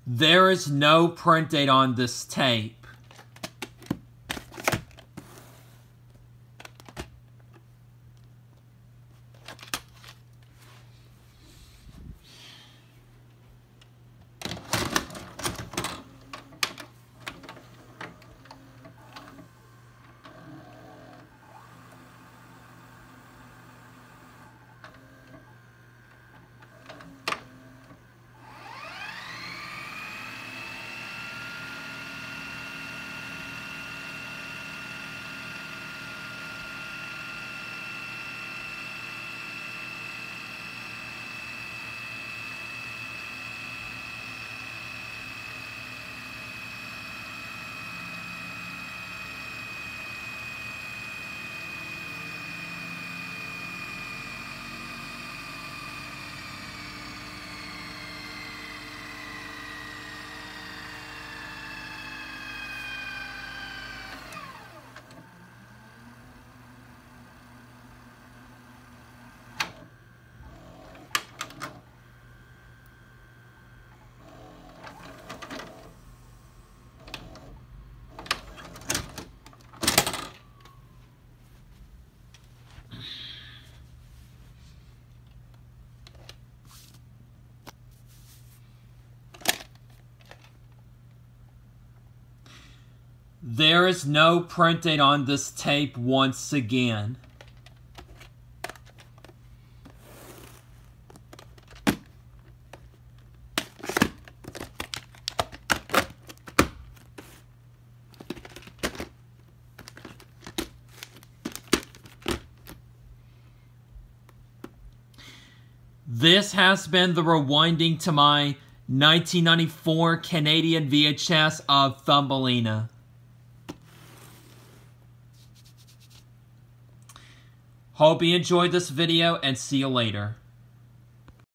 There is no print date on this tape. There is no print date on this tape once again. This has been the rewinding to my 1994 Canadian VHS of Thumbelina. Hope you enjoyed this video and see you later.